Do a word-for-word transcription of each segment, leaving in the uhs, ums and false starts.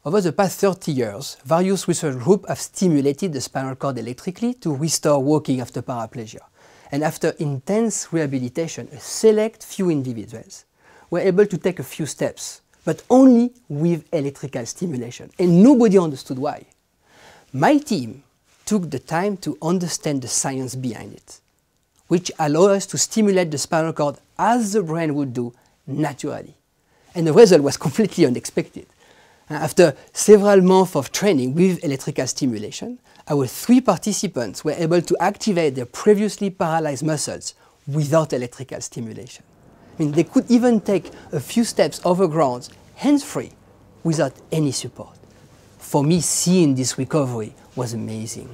Over the past thirty years, various research groups have stimulated the spinal cord electrically to restore walking after paraplegia. And after intense rehabilitation, a select few individuals were able to take a few steps, but only with electrical stimulation. And nobody understood why. My team took the time to understand the science behind it, which allowed us to stimulate the spinal cord as the brain would do naturally. And the result was completely unexpected. After several months of training with electrical stimulation, our three participants were able to activate their previously paralyzed muscles without electrical stimulation. I mean, they could even take a few steps over ground, hands-free, without any support. For me, seeing this recovery was amazing.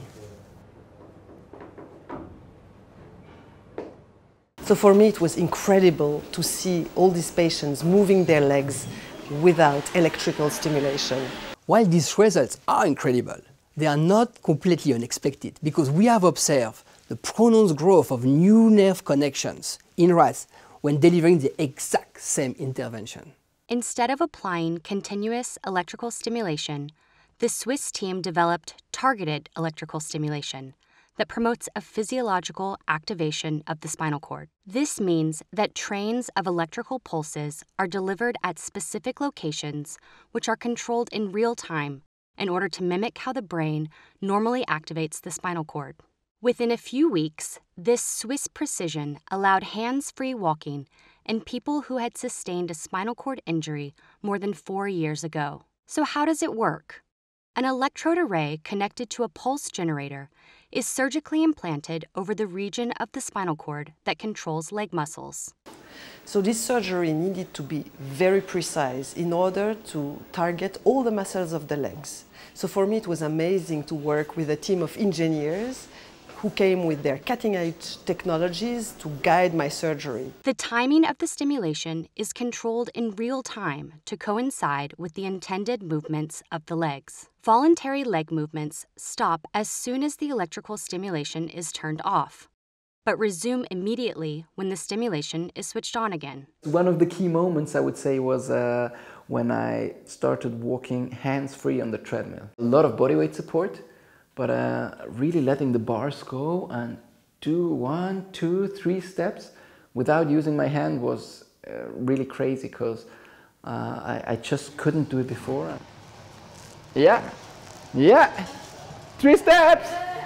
So for me, it was incredible to see all these patients moving their legs without electrical stimulation. While these results are incredible, they are not completely unexpected because we have observed the pronounced growth of new nerve connections in rats when delivering the exact same intervention. Instead of applying continuous electrical stimulation, the Swiss team developed targeted electrical stimulation that promotes a physiological activation of the spinal cord. This means that trains of electrical pulses are delivered at specific locations which are controlled in real time in order to mimic how the brain normally activates the spinal cord. Within a few weeks, this Swiss precision allowed hands-free walking in people who had sustained a spinal cord injury more than four years ago. So how does it work? An electrode array connected to a pulse generator is surgically implanted over the region of the spinal cord that controls leg muscles. So this surgery needed to be very precise in order to target all the muscles of the legs. So for me it was amazing to work with a team of engineers who came with their cutting-edge technologies to guide my surgery. The timing of the stimulation is controlled in real time to coincide with the intended movements of the legs. Voluntary leg movements stop as soon as the electrical stimulation is turned off, but resume immediately when the stimulation is switched on again. One of the key moments, I would say, was uh, when I started walking hands-free on the treadmill. A lot of bodyweight support, but uh, really letting the bars go and do one, two, three steps without using my hand was uh, really crazy because uh, I, I just couldn't do it before. Yeah, yeah, three steps!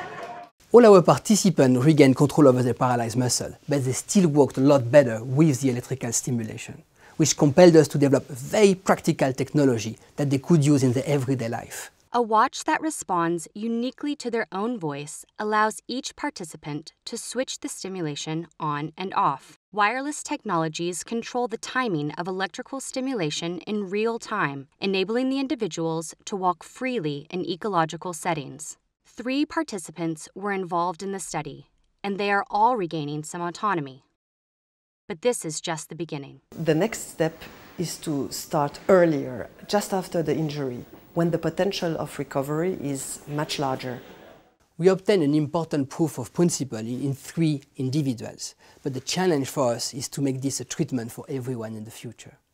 All our participants regained control over their paralyzed muscle, but they still worked a lot better with the electrical stimulation, which compelled us to develop very practical technology that they could use in their everyday life. A watch that responds uniquely to their own voice allows each participant to switch the stimulation on and off. Wireless technologies control the timing of electrical stimulation in real time, enabling the individuals to walk freely in ecological settings. Three participants were involved in the study, and they are all regaining some autonomy. But this is just the beginning. The next step is to start earlier, just after the injury, when the potential of recovery is much larger. We obtained an important proof of principle in, in three individuals, but the challenge for us is to make this a treatment for everyone in the future.